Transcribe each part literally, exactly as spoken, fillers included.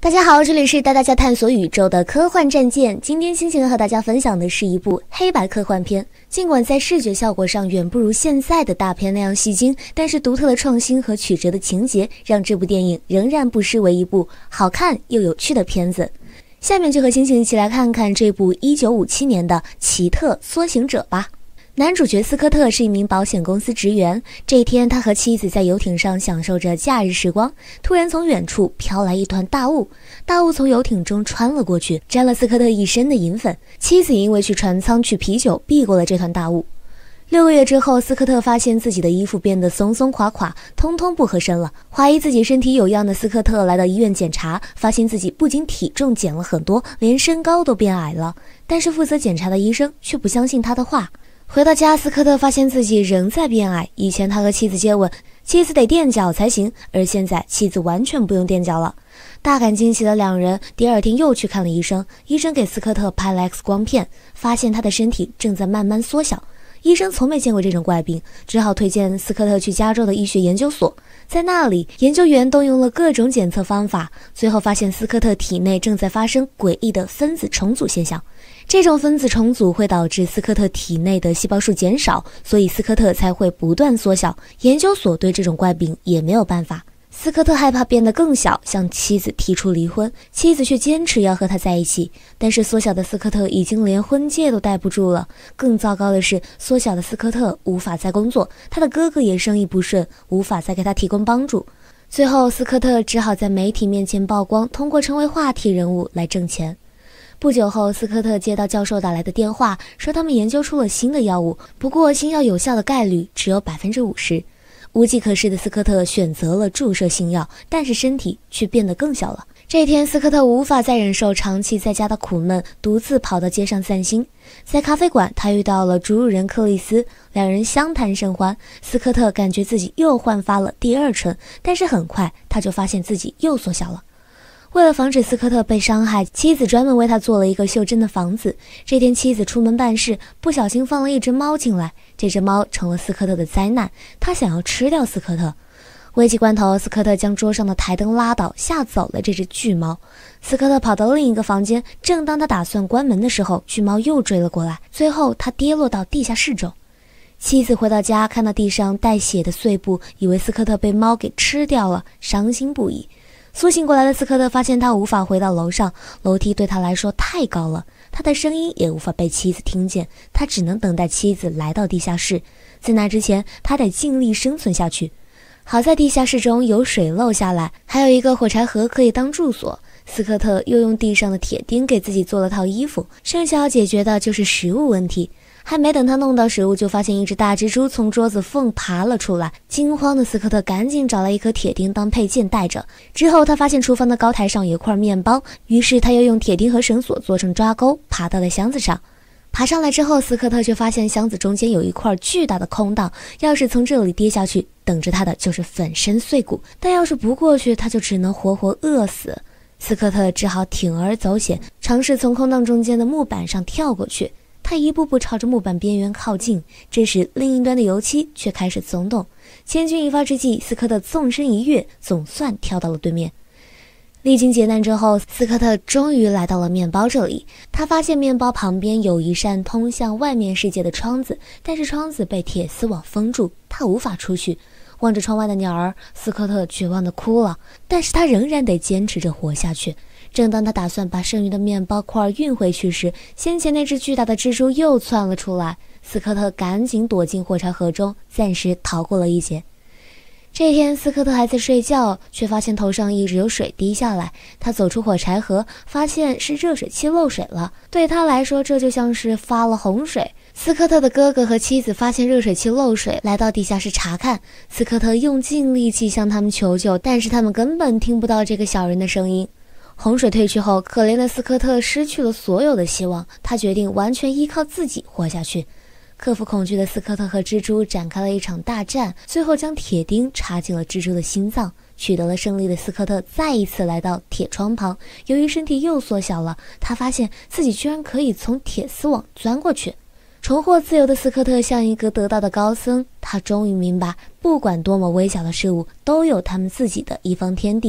大家好，这里是带大家探索宇宙的科幻战舰。今天星星和大家分享的是一部黑白科幻片。尽管在视觉效果上远不如现在的大片那样吸睛，但是独特的创新和曲折的情节让这部电影仍然不失为一部好看又有趣的片子。下面就和星星一起来看看这部一九五七年的《奇特梭行者》吧。男主角斯科特是一名保险公司职员，这一天他和妻子在游艇上享受着假日时光，突然从远处飘来一团大雾，大雾从游艇中穿了过去，沾了斯科特一身的银粉。妻子因为去船舱取啤酒避过了这团大雾。六个月之后，斯科特发现自己的衣服变得松松垮垮，通通不合身了。怀疑自己身体有恙的斯科特来到医院检查，发现自己不仅体重减了很多，连身高都变矮了。但是负责检查的医生却不相信他的话。回到家，斯科特发现自己仍在变矮。以前他和妻子接吻，妻子得垫脚才行，而现在妻子完全不用垫脚了。大感惊喜的两人第二天又去看了医生，医生给斯科特拍了 X 光片，发现他的身体正在慢慢缩小。医生从没见过这种怪病，只好推荐斯科特去加州的医学研究所。在那里，研究员动用了各种检测方法，最后发现斯科特体内正在发生诡异的分子重组现象。这种分子重组会导致斯科特体内的细胞数减少，所以斯科特才会不断缩小。研究所对这种怪病也没有办法。斯科特害怕变得更小，向妻子提出离婚，妻子却坚持要和他在一起。但是缩小的斯科特已经连婚戒都戴不住了。更糟糕的是，缩小的斯科特无法再工作，他的哥哥也生意不顺，无法再给他提供帮助。最后，斯科特只好在媒体面前曝光，通过成为话题人物来挣钱。不久后，斯科特接到教授打来的电话，说他们研究出了新的药物，不过新药有效的概率只有 百分之五十。无计可施的斯科特选择了注射新药，但是身体却变得更小了。这天，斯科特无法再忍受长期在家的苦闷，独自跑到街上散心。在咖啡馆，他遇到了主乳人克里斯，两人相谈甚欢。斯科特感觉自己又焕发了第二春，但是很快他就发现自己又缩小了。为了防止斯科特被伤害，妻子专门为他做了一个袖珍的房子。这天妻子出门办事，不小心放了一只猫进来，这只猫成了斯科特的灾难，他想要吃掉斯科特。危急关头，斯科特将桌上的台灯拉倒，吓走了这只巨猫。斯科特跑到另一个房间，正当他打算关门的时候，巨猫又追了过来，最后他跌落到地下室中。妻子回到家，看到地上带血的碎布，以为斯科特被猫给吃掉了，伤心不已。苏醒过来的斯科特发现他无法回到楼上，楼梯对他来说太高了，他的声音也无法被妻子听见，他只能等待妻子来到地下室，在那之前他得尽力生存下去。好在地下室中有水漏下来，还有一个火柴盒可以当住所。斯科特又用地上的铁钉给自己做了套衣服，剩下要解决的就是食物问题。还没等他弄到食物，就发现一只大蜘蛛从桌子缝爬了出来。惊慌的斯科特赶紧找来一颗铁钉当配件带着。之后他发现厨房的高台上有一块面包，于是他又用铁钉和绳索做成抓钩，爬到了箱子上。爬上来之后，斯科特却发现箱子中间有一块巨大的空档，要是从这里跌下去，等着他的就是粉身碎骨，但要是不过去，他就只能活活饿死。斯科特只好铤而走险，尝试从空档中间的木板上跳过去。他一步步朝着木板边缘靠近，这时另一端的油漆却开始松动。千钧一发之际，斯科特纵身一跃，总算跳到了对面。历经劫难之后，斯科特终于来到了面包这里。他发现面包旁边有一扇通向外面世界的窗子，但是窗子被铁丝网封住，他无法出去。望着窗外的鸟儿，斯科特绝望地哭了，但是他仍然得坚持着活下去。正当他打算把剩余的面包块运回去时，先前那只巨大的蜘蛛又窜了出来。斯科特赶紧躲进火柴盒中，暂时逃过了一劫。这天，斯科特还在睡觉，却发现头上一直有水滴下来。他走出火柴盒，发现是热水器漏水了。对他来说，这就像是发了洪水。斯科特的哥哥和妻子发现热水器漏水，来到地下室查看。斯科特用尽力气向他们求救，但是他们根本听不到这个小人的声音。洪水退去后，可怜的斯科特失去了所有的希望，他决定完全依靠自己活下去。克服恐惧的斯科特和蜘蛛展开了一场大战，最后将铁钉插进了蜘蛛的心脏。取得了胜利的斯科特再一次来到铁窗旁，由于身体又缩小了，他发现自己居然可以从铁丝网钻过去。重获自由的斯科特像一个得道的高僧，他终于明白，不管多么微小的事物，都有他们自己的一方天地。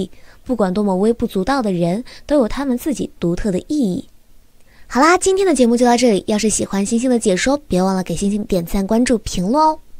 不管多么微不足道的人，都有他们自己独特的意义。好啦，今天的节目就到这里，要是喜欢星星的解说，别忘了给星星点赞、关注、评论哦。